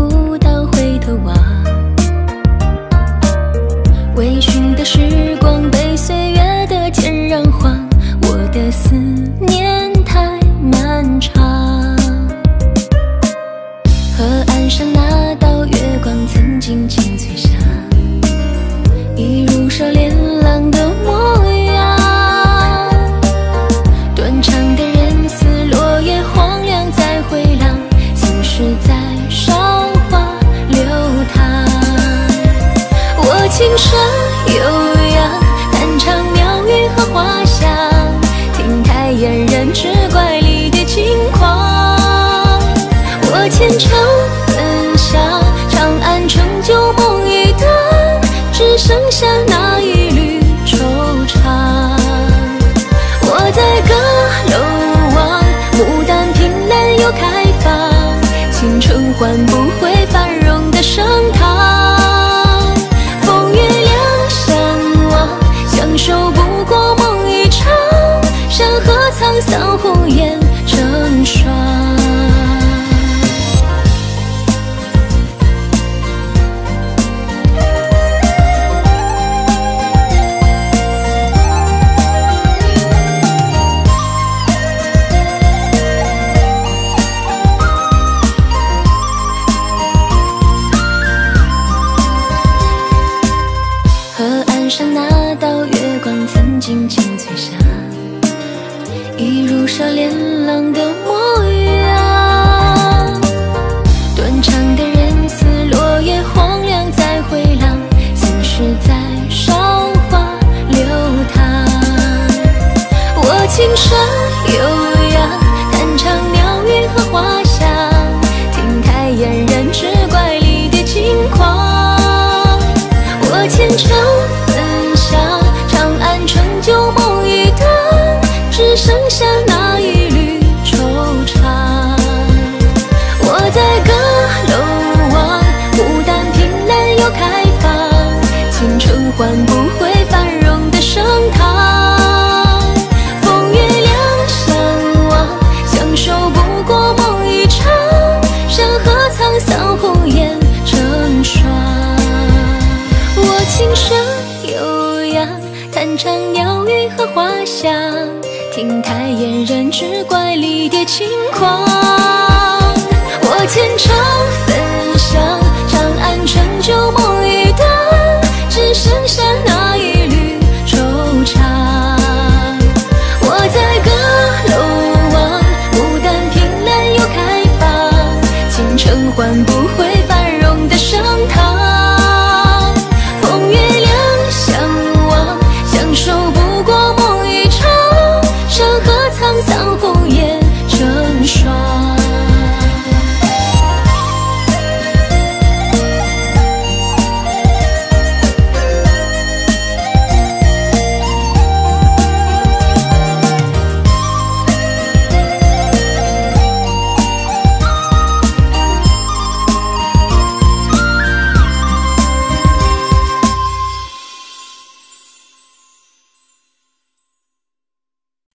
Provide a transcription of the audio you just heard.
不到回头望。微醺的时光被岁月的剑染黄，我的思念太漫长。河岸上那道月光曾经轻翠香，一如少年郎的模样。断肠的人似落叶荒凉再回廊，心事在韶华流淌。我情深悠扬，弹唱鸟语和花香，听太嫣然之怪里的轻狂。我虔诚分享，长安成就梦一段，只剩下那一缕惆怅。我在阁楼望，牡丹凭栏又开放，青春换不回繁荣的盛唐。风月两相望，相守不过梦一场，山河沧桑红颜成双。上那道月光曾经轻翠香，一如少年郎的模样。断肠的人似落叶荒凉再回廊，心事在韶华流淌。我情深悠扬，弹唱鸟语和花香，听太嫣然之怪里的轻狂。我虔诚长安成就梦一段，只剩下那一缕惆怅。我在阁楼望，牡丹凭栏又开放，青春换不回繁荣的盛唐。风月两相望，相守不过梦一场，山河沧桑红颜成双。我情深悠扬，弹唱鸟语和花香，听太嫣然之怪里的轻狂。我虔诚分享，长安成就梦一段，只剩下那一缕惆怅。我在阁楼望，牡丹凭栏又开放，青春换不回